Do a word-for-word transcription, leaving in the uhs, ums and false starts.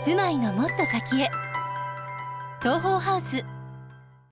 住まいのもっと先へ。東宝ハウス